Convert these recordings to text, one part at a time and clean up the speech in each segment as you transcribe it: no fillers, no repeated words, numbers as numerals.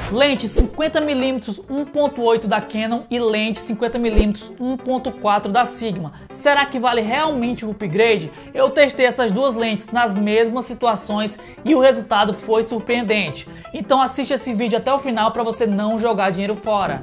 Lente 50mm 1.8 da Canon e lente 50mm 1.4 da Sigma. Será que vale realmente o upgrade? Eu testei essas duas lentes nas mesmas situações e o resultado foi surpreendente. Então assiste esse vídeo até o final para você não jogar dinheiro fora.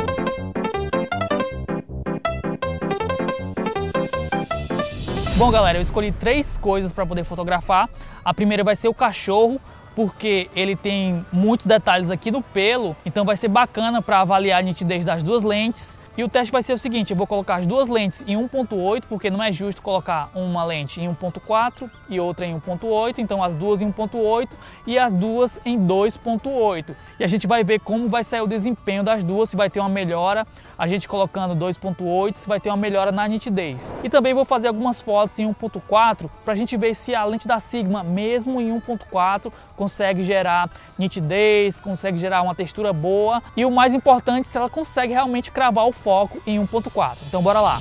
Bom galera, eu escolhi 3 coisas para poder fotografar. A primeira vai ser o cachorro, porque ele tem muitos detalhes aqui no pelo, então vai ser bacana para avaliar a nitidez das duas lentes. E o teste vai ser o seguinte, eu vou colocar as duas lentes em 1.8, porque não é justo colocar uma lente em 1.4 e outra em 1.8, então as duas em 1.8 e as duas em 2.8. E a gente vai ver como vai sair o desempenho das duas, se vai ter uma melhora, a gente colocando 2.8, se vai ter uma melhora na nitidez. E também vou fazer algumas fotos em 1.4 para a gente ver se a lente da Sigma, mesmo em 1.4, consegue gerar nitidez, consegue gerar uma textura boa e o mais importante, se ela consegue realmente cravar o foco em 1.4. Então bora lá!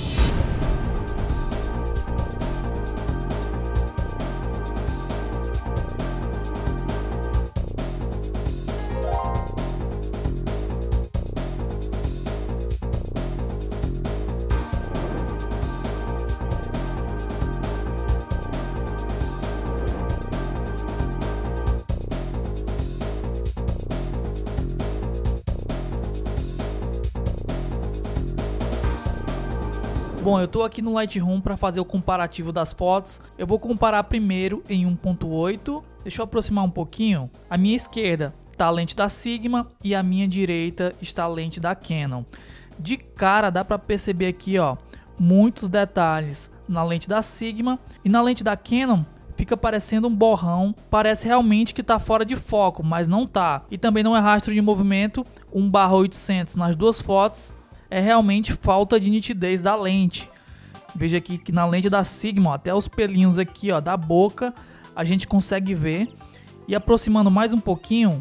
Bom, eu estou aqui no Lightroom para fazer o comparativo das fotos. Eu vou comparar primeiro em 1.8. Deixa eu aproximar um pouquinho. À minha esquerda está a lente da Sigma e à minha direita está a lente da Canon. De cara dá para perceber aqui, ó, muitos detalhes na lente da Sigma e na lente da Canon fica parecendo um borrão. Parece realmente que está fora de foco, mas não tá. E também não é rastro de movimento. 1/800 nas duas fotos. É realmente falta de nitidez da lente. Veja aqui que na lente da Sigma, ó, até os pelinhos aqui, ó, da boca a gente consegue ver. E aproximando mais um pouquinho,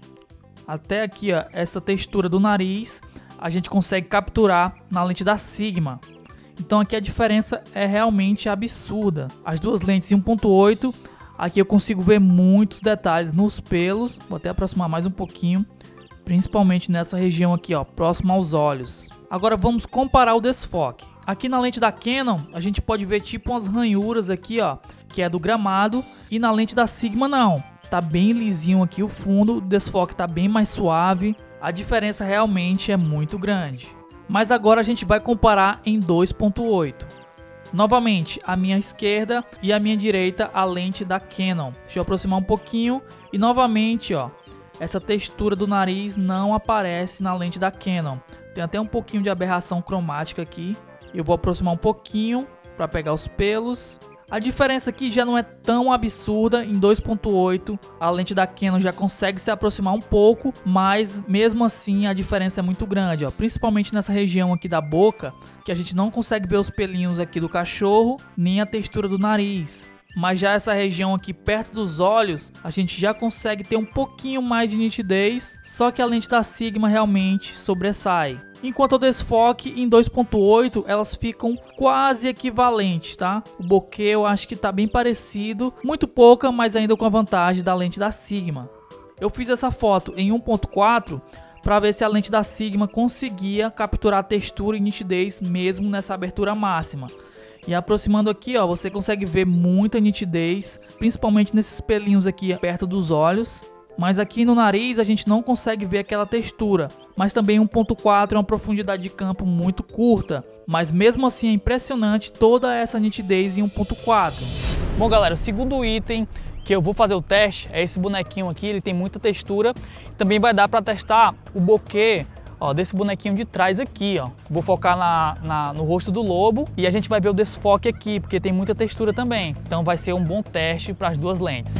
até aqui, ó, essa textura do nariz, a gente consegue capturar na lente da Sigma. Então aqui a diferença é realmente absurda. As duas lentes em 1.8, aqui eu consigo ver muitos detalhes nos pelos. Vou até aproximar mais um pouquinho. Principalmente nessa região aqui, ó, próximo aos olhos. Agora vamos comparar o desfoque. Aqui na lente da Canon, a gente pode ver tipo umas ranhuras aqui, ó, que é do gramado. E na lente da Sigma não, tá bem lisinho aqui o fundo, o desfoque tá bem mais suave. A diferença realmente é muito grande. Mas agora a gente vai comparar em 2.8. Novamente, a minha esquerda e a minha direita a lente da Canon. Deixa eu aproximar um pouquinho e novamente, ó, essa textura do nariz não aparece na lente da Canon. Tem até um pouquinho de aberração cromática aqui. Eu vou aproximar um pouquinho para pegar os pelos. A diferença aqui já não é tão absurda. Em 2.8 a lente da Canon já consegue se aproximar um pouco, mas mesmo assim a diferença é muito grande, ó. Principalmente nessa região aqui da boca, que a gente não consegue ver os pelinhos aqui do cachorro, nem a textura do nariz. Mas já essa região aqui perto dos olhos, a gente já consegue ter um pouquinho mais de nitidez, só que a lente da Sigma realmente sobressai. Enquanto o desfoque em 2.8 elas ficam quase equivalentes, tá? O bokeh eu acho que tá bem parecido, muito pouca, mas ainda com a vantagem da lente da Sigma. Eu fiz essa foto em 1.4 para ver se a lente da Sigma conseguia capturar textura e nitidez mesmo nessa abertura máxima. E aproximando aqui, ó, você consegue ver muita nitidez, principalmente nesses pelinhos aqui perto dos olhos. Mas aqui no nariz a gente não consegue ver aquela textura. Mas também 1.4 é uma profundidade de campo muito curta. Mas mesmo assim é impressionante toda essa nitidez em 1.4. Bom galera, o segundo item que eu vou fazer o teste é esse bonequinho aqui. Ele tem muita textura. Também vai dar para testar o bokeh, ó, desse bonequinho de trás aqui, ó. Vou focar no rosto do lobo e a gente vai ver o desfoque aqui, porque tem muita textura também. Então vai ser um bom teste para as duas lentes.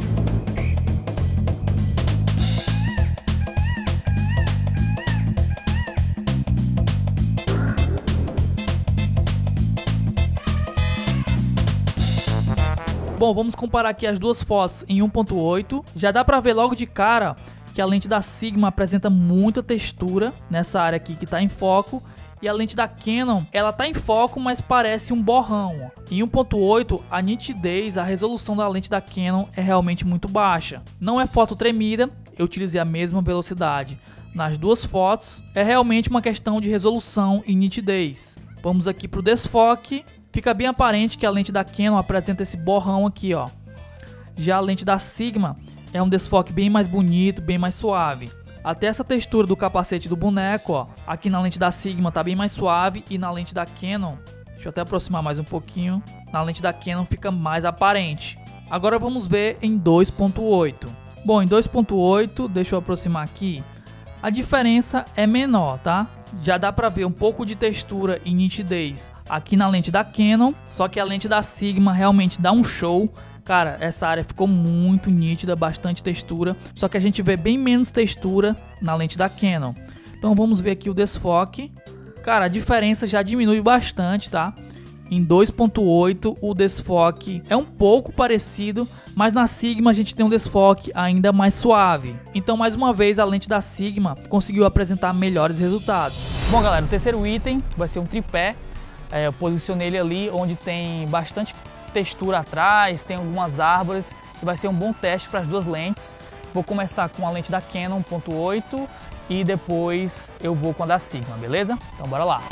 Bom, vamos comparar aqui as duas fotos em 1.8. Já dá para ver logo de cara que a lente da Sigma apresenta muita textura nessa área aqui que está em foco. E a lente da Canon, ela tá em foco, mas parece um borrão. Em 1.8, a nitidez, a resolução da lente da Canon é realmente muito baixa. Não é foto tremida, eu utilizei a mesma velocidade, nas duas fotos é realmente uma questão de resolução e nitidez. Vamos aqui para o desfoque. Fica bem aparente que a lente da Canon apresenta esse borrão aqui, ó. Já a lente da Sigma é um desfoque bem mais bonito, bem mais suave. Até essa textura do capacete do boneco, ó, aqui na lente da Sigma tá bem mais suave e na lente da Canon, deixa eu até aproximar mais um pouquinho, na lente da Canon fica mais aparente. Agora vamos ver em 2.8. Bom, em 2.8, deixa eu aproximar aqui, a diferença é menor, tá? Já dá pra ver um pouco de textura e nitidez aqui na lente da Canon, só que a lente da Sigma realmente dá um show. Cara, essa área ficou muito nítida, bastante textura, só que a gente vê bem menos textura na lente da Canon. Então vamos ver aqui o desfoque. Cara, a diferença já diminui bastante, tá? Em 2.8 o desfoque é um pouco parecido, mas na Sigma a gente tem um desfoque ainda mais suave. Então mais uma vez a lente da Sigma conseguiu apresentar melhores resultados. Bom galera, o terceiro item vai ser um tripé. Eu posicionei ele ali onde tem bastante textura atrás, tem algumas árvores e vai ser um bom teste para as duas lentes. Vou começar com a lente da Canon 1.8 e depois eu vou com a da Sigma, beleza? Então bora lá!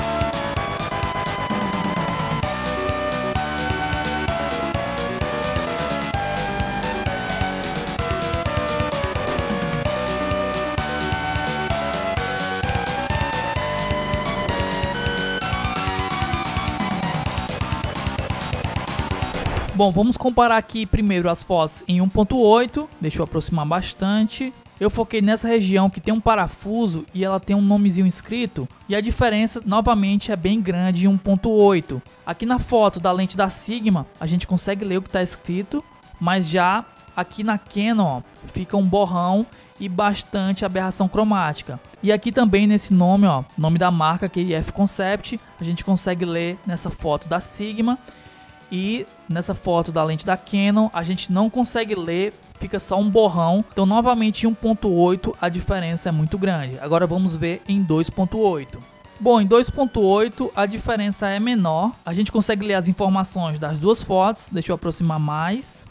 Bom, vamos comparar aqui primeiro as fotos em 1.8, deixa eu aproximar bastante. Eu foquei nessa região que tem um parafuso e ela tem um nomezinho escrito. E a diferença novamente é bem grande em 1.8. Aqui na foto da lente da Sigma a gente consegue ler o que está escrito, mas já aqui na Canon ó, fica um borrão e bastante aberração cromática. E aqui também nesse nome, ó, nome da marca KF Concept, a gente consegue ler nessa foto da Sigma. E nessa foto da lente da Canon a gente não consegue ler, fica só um borrão. Então novamente em 1.8 a diferença é muito grande. Agora vamos ver em 2.8. Bom, em 2.8 a diferença é menor. A gente consegue ler as informações das duas fotos. Deixa eu aproximar mais.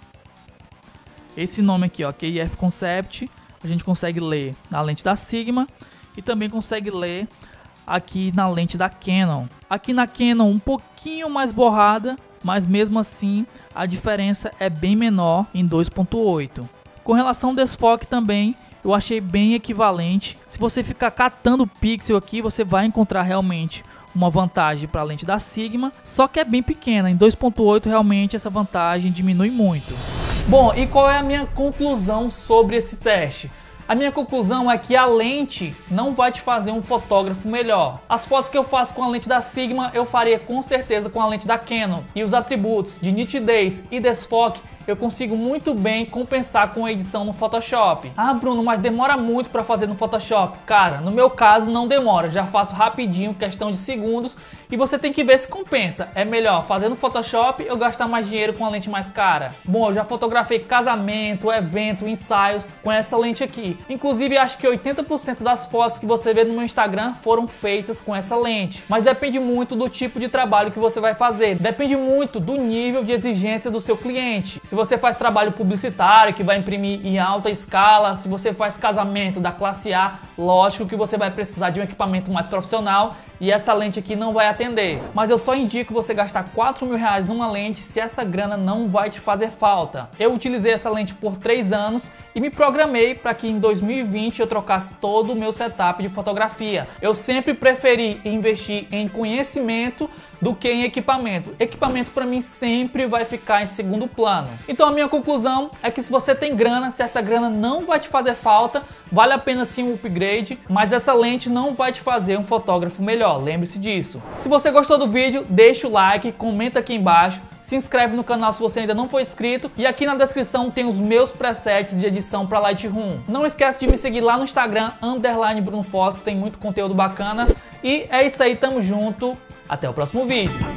Esse nome aqui, ó, KF Concept, a gente consegue ler na lente da Sigma e também consegue ler aqui na lente da Canon. Aqui na Canon um pouquinho mais borrada, mas mesmo assim a diferença é bem menor em 2.8. Com relação ao desfoque também, eu achei bem equivalente. Se você ficar catando pixel aqui, você vai encontrar realmente uma vantagem para a lente da Sigma, só que é bem pequena. Em 2.8 realmente essa vantagem diminui muito. Bom, e qual é a minha conclusão sobre esse teste? A minha conclusão é que a lente não vai te fazer um fotógrafo melhor. As fotos que eu faço com a lente da Sigma, eu faria com certeza com a lente da Canon. E os atributos de nitidez e desfoque eu consigo muito bem compensar com a edição no Photoshop. Ah, Bruno, mas demora muito para fazer no Photoshop. Cara, no meu caso não demora, já faço rapidinho, questão de segundos, e você tem que ver se compensa. É melhor fazer no Photoshop ou gastar mais dinheiro com a lente mais cara? Bom, eu já fotografei casamento, evento, ensaios com essa lente aqui. Inclusive, acho que 80% das fotos que você vê no meu Instagram foram feitas com essa lente. Mas depende muito do tipo de trabalho que você vai fazer. Depende muito do nível de exigência do seu cliente. Se você faz trabalho publicitário que vai imprimir em alta escala, se você faz casamento da classe A, lógico que você vai precisar de um equipamento mais profissional e essa lente aqui não vai atender. Mas eu só indico você gastar R$4.000 numa lente se essa grana não vai te fazer falta. Eu utilizei essa lente por 3 anos e me programei para que em 2020 eu trocasse todo o meu setup de fotografia. Eu sempre preferi investir em conhecimento do que em equipamento. Equipamento para mim sempre vai ficar em segundo plano. Então a minha conclusão é que se você tem grana, se essa grana não vai te fazer falta, vale a pena sim um upgrade, mas essa lente não vai te fazer um fotógrafo melhor, lembre-se disso. Se você gostou do vídeo, deixa o like, comenta aqui embaixo, se inscreve no canal se você ainda não for inscrito e aqui na descrição tem os meus presets de edição para Lightroom. Não esquece de me seguir lá no Instagram, _BrunoFox, tem muito conteúdo bacana. E é isso aí, tamo junto, até o próximo vídeo.